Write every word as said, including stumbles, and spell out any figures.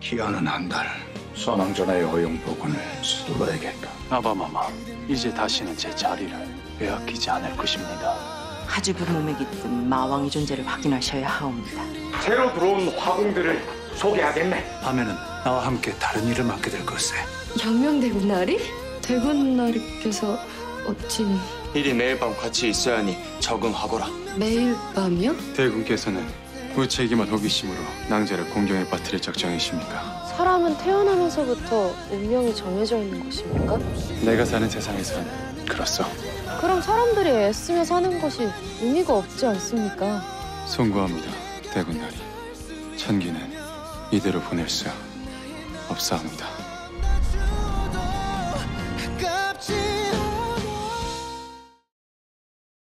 기한은 한 달. 선왕전하의 허용 복원을 서둘러야겠다. 아바마마, 이제 다시는 제 자리를 빼앗기지 않을 것입니다. 하주부 몸에 깃든 마왕의 존재를 확인하셔야 하옵니다. 새로 들어온 화공들을 소개하겠네. 밤에는 나와 함께 다른 일을 맡게 될 것세. 영명대군나리? 대군나리께서 어찌 일이 매일 밤 같이 있어야 하니 적응하거라. 매일 밤이요? 대군께서는 무책임한 호기심으로 낭자를 공경에 빠뜨릴 작정이십니까? 사람은 태어나면서부터 운명이 정해져 있는 것입니까? 내가 사는 세상에선 그렇소. 그럼 사람들이 애쓰며 사는 것이 의미가 없지 않습니까? 송구합니다, 대군나리. 천기는 이대로 보낼 수 없사옵니다.